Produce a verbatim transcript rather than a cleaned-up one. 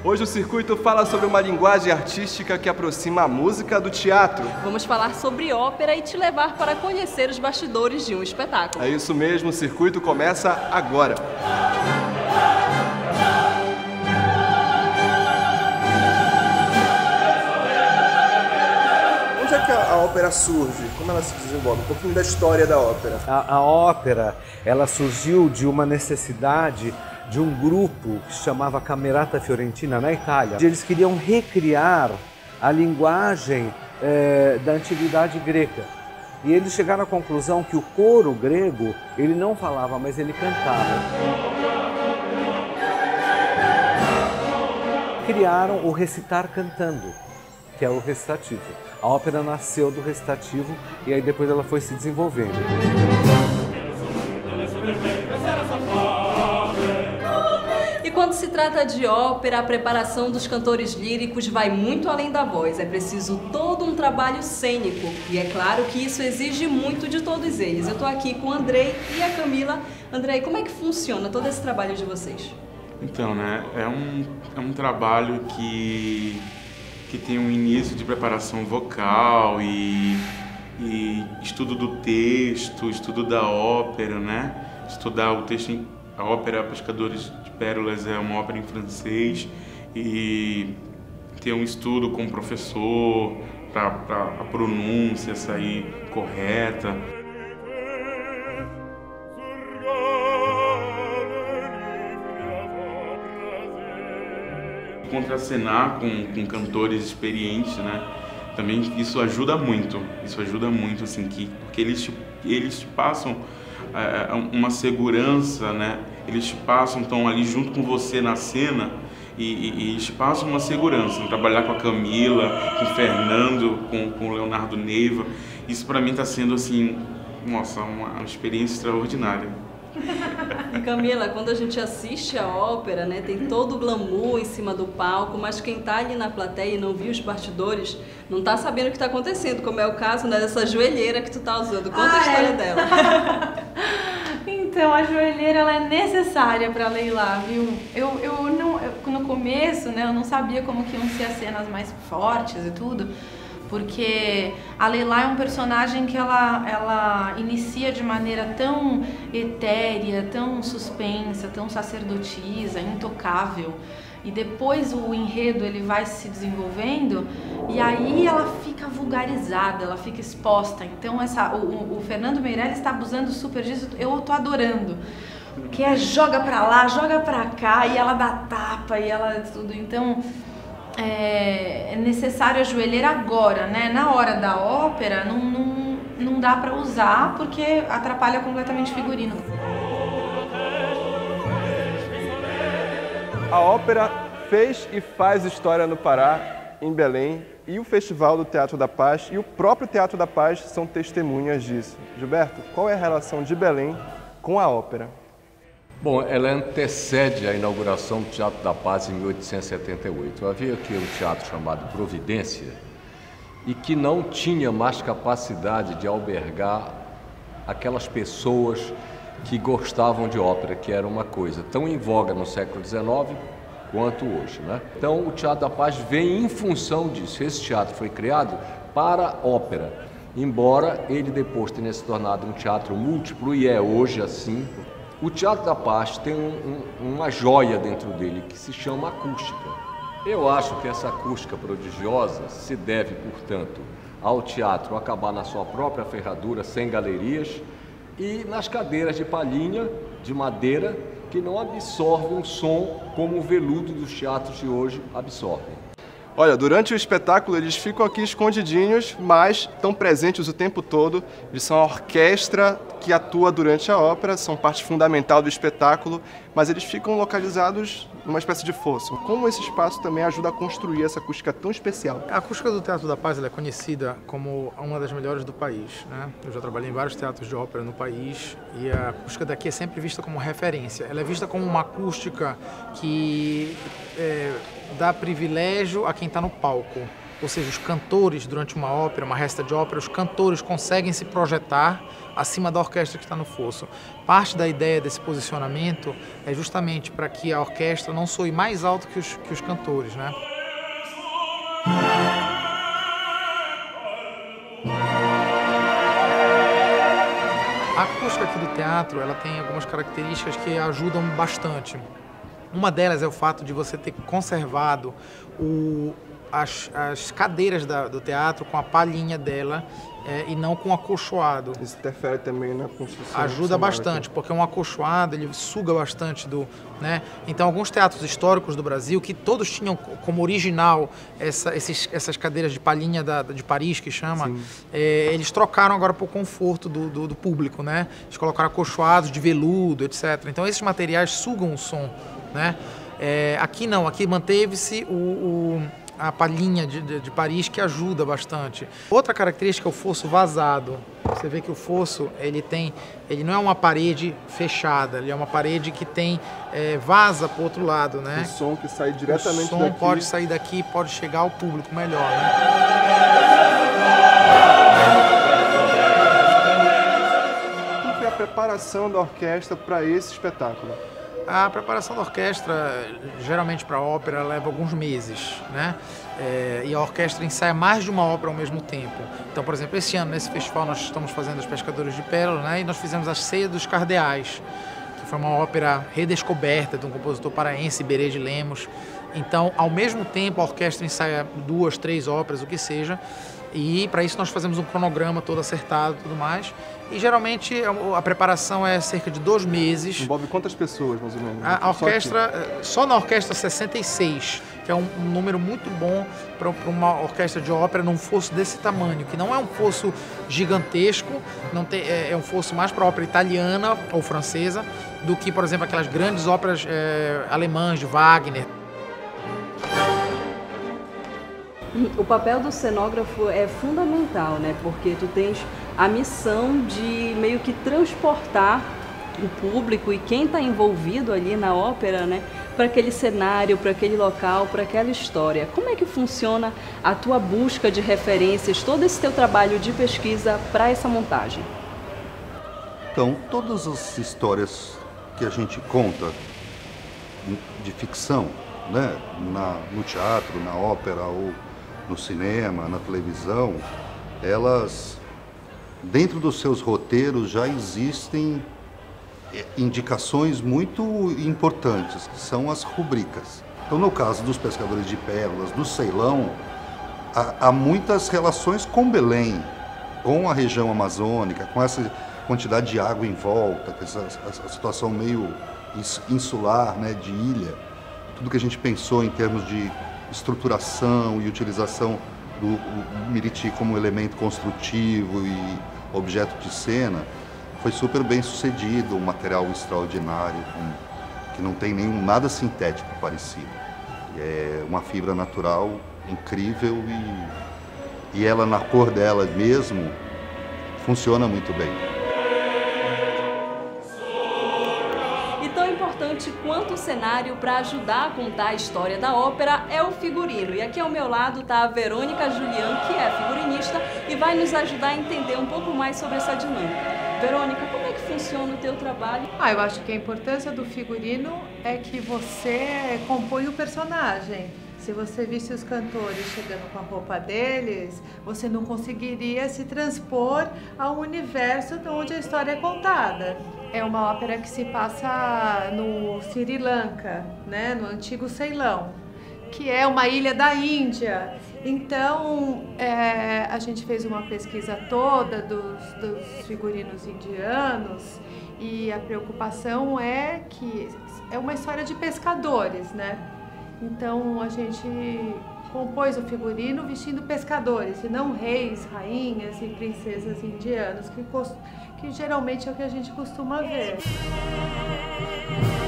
Hoje o Circuito fala sobre uma linguagem artística que aproxima a música do teatro. Vamos falar sobre ópera e te levar para conhecer os bastidores de um espetáculo. É isso mesmo, o Circuito começa agora. Onde é que a, a ópera surge? Como ela se desenvolve? Um pouquinho da história da ópera. A, a ópera, ela surgiu de uma necessidade de um grupo que se chamava Camerata Fiorentina, na Itália. Eles queriam recriar a linguagem eh, da antiguidade grega. E eles chegaram à conclusão que o coro grego, ele não falava, mas ele cantava. Criaram o recitar cantando, que é o recitativo. A ópera nasceu do recitativo e aí depois ela foi se desenvolvendo. Quando se trata de ópera, a preparação dos cantores líricos vai muito além da voz. É preciso todo um trabalho cênico. E é claro que isso exige muito de todos eles. Eu estou aqui com o Andrei e a Camila. Andrei, como é que funciona todo esse trabalho de vocês? Então, né, é um, é um trabalho que, que tem um início de preparação vocal e, e estudo do texto, estudo da ópera, né? Estudar o texto em A ópera Pescadores de Pérolas é uma ópera em francês e ter um estudo com o professor para a pronúncia sair correta. Contracenar com, com cantores experientes, né? Também isso ajuda muito, isso ajuda muito, assim, que, porque eles te, eles te passam é, uma segurança, né? Eles te passam, estão ali junto com você na cena e, e, e eles te passam uma segurança. Trabalhar com a Camila, com o Fernando, com, com o Leonardo Neiva, isso para mim está sendo, assim, nossa, uma experiência extraordinária. E Camila, quando a gente assiste a ópera, né, tem todo o glamour em cima do palco, mas quem está ali na plateia e não viu os bastidores, não está sabendo o que está acontecendo, como é o caso, né, dessa joelheira que tu está usando. Conta ah, a história é? dela. Então, a joelheira ela é necessária para Leilá, viu? Eu, eu não, eu, no começo, né, eu não sabia como que iam ser as cenas mais fortes e tudo, porque a Leilá é um personagem que ela, ela inicia de maneira tão etérea, tão suspensa, tão sacerdotisa, intocável. E depois o enredo ele vai se desenvolvendo e aí ela fica vulgarizada, ela fica exposta. Então essa, o, o Fernando Meirelles está abusando super disso, eu tô adorando. Que é joga pra lá, joga pra cá e ela dá tapa e ela tudo. Então é, é necessário a joelheira agora, né? Na hora da ópera não, não, não dá pra usar porque atrapalha completamente o figurino. A ópera fez e faz história no Pará, em Belém, e o Festival do Teatro da Paz e o próprio Teatro da Paz são testemunhas disso. Gilberto, qual é a relação de Belém com a ópera? Bom, ela antecede a inauguração do Teatro da Paz em mil oitocentos e setenta e oito. Havia aqui um teatro chamado Providência e que não tinha mais capacidade de albergar aquelas pessoas que gostavam de ópera, que era uma coisa tão em voga no século dezenove quanto hoje, né? Então o Teatro da Paz vem em função disso. Esse teatro foi criado para ópera, embora ele depois tenha se tornado um teatro múltiplo, e é hoje assim. O Teatro da Paz tem um, um, uma joia dentro dele que se chama acústica. Eu acho que essa acústica prodigiosa se deve, portanto, ao teatro acabar na sua própria ferradura, sem galerias, e nas cadeiras de palhinha, de madeira, que não absorvem um som como o veludo dos teatros de hoje absorvem. Olha, durante o espetáculo eles ficam aqui escondidinhos, mas estão presentes o tempo todo. Eles são a orquestra que atua durante a ópera, são parte fundamental do espetáculo, mas eles ficam localizados numa espécie de fosso. Como esse espaço também ajuda a construir essa acústica tão especial? A acústica do Teatro da Paz ela é conhecida como uma das melhores do país, né? Eu já trabalhei em vários teatros de ópera no país e a acústica daqui é sempre vista como referência. Ela é vista como uma acústica que é, dá privilégio a quem está no palco. ou seja, os cantores durante uma ópera, uma resta de ópera, os cantores conseguem se projetar acima da orquestra que está no fosso. Parte da ideia desse posicionamento é justamente para que a orquestra não soe mais alto que os, que os cantores, né? A acústica aqui do teatro, ela tem algumas características que ajudam bastante. Uma delas é o fato de você ter conservado o, as, as cadeiras da, do teatro com a palhinha dela é, e não com o acolchoado. Isso interfere também na construção. Ajuda bastante, aqui. Porque um acolchoado, ele suga bastante do... né? Então, alguns teatros históricos do Brasil, que todos tinham como original essa, esses, essas cadeiras de palhinha da, de Paris, que chama, é, eles trocaram agora para o conforto do, do, do público, né? Eles colocaram acolchoados de veludo, etcétera. Então, esses materiais sugam o som, né? É, aqui não, aqui manteve-se o, o, a palhinha de, de, de Paris, que ajuda bastante. Outra característica é o fosso vazado. Você vê que o fosso, ele tem, ele não é uma parede fechada, ele é uma parede que tem, é, vaza para o outro lado, né? O som que sai diretamente daqui. O som daqui. Pode sair daqui e pode chegar ao público melhor, né? Como foi a preparação da orquestra para esse espetáculo? A preparação da orquestra, geralmente para a ópera, leva alguns meses, né? É, e a orquestra ensaia mais de uma ópera ao mesmo tempo. Então, por exemplo, esse ano, nesse festival, nós estamos fazendo Os Pescadores de Pérola, né? E nós fizemos A Ceia dos Cardeais, que foi uma ópera redescoberta de um compositor paraense, Iberê de Lemos. Então, ao mesmo tempo, a orquestra ensaia duas, três óperas, o que seja, e para isso nós fazemos um cronograma todo acertado e tudo mais. E geralmente a preparação é cerca de dois meses. Envolve quantas pessoas, mais ou menos? A, a orquestra, só na orquestra sessenta e seis, que é um, um número muito bom para uma orquestra de ópera num fosso desse tamanho, que não é um fosso gigantesco, não tem, é, é um fosso mais para ópera italiana ou francesa do que, por exemplo, aquelas grandes óperas é, alemãs de Wagner. O papel do cenógrafo é fundamental, né? Porque tu tens a missão de meio que transportar o público e quem está envolvido ali na ópera, né? Para aquele cenário, para aquele local, para aquela história. Como é que funciona a tua busca de referências, todo esse teu trabalho de pesquisa para essa montagem? Então, todas as histórias que a gente conta de ficção, né? Na, no teatro, na ópera ou no cinema, na televisão, elas, dentro dos seus roteiros, já existem indicações muito importantes, que são as rubricas. Então, no caso dos Pescadores de Pérolas, do Ceilão, há, há muitas relações com Belém, com a região amazônica, com essa quantidade de água em volta, essa, essa situação meio insular, né, de ilha. Tudo que a gente pensou em termos de estruturação e utilização do Miriti como elemento construtivo e objeto de cena, foi super bem sucedido, um material extraordinário, um, que não tem nenhum nada sintético parecido. É uma fibra natural incrível e, e ela, na cor dela mesmo, funciona muito bem. Quanto o cenário para ajudar a contar a história da ópera é o figurino. E aqui ao meu lado está a Verônica Julian, que é figurinista e vai nos ajudar a entender um pouco mais sobre essa dinâmica. Verônica, como é que funciona o teu trabalho? Ah, eu acho que a importância do figurino é que você compõe o personagem. Se você visse os cantores chegando com a roupa deles, você não conseguiria se transpor ao universo onde a história é contada. É uma ópera que se passa no Sri Lanka, né, no antigo Ceilão, que é uma ilha da Índia. Então, é, a gente fez uma pesquisa toda dos, dos figurinos indianos e a preocupação é que é uma história de pescadores, né? Então, a gente compôs o figurino vestindo pescadores, e não reis, rainhas e princesas indianos, que, que geralmente é o que a gente costuma ver.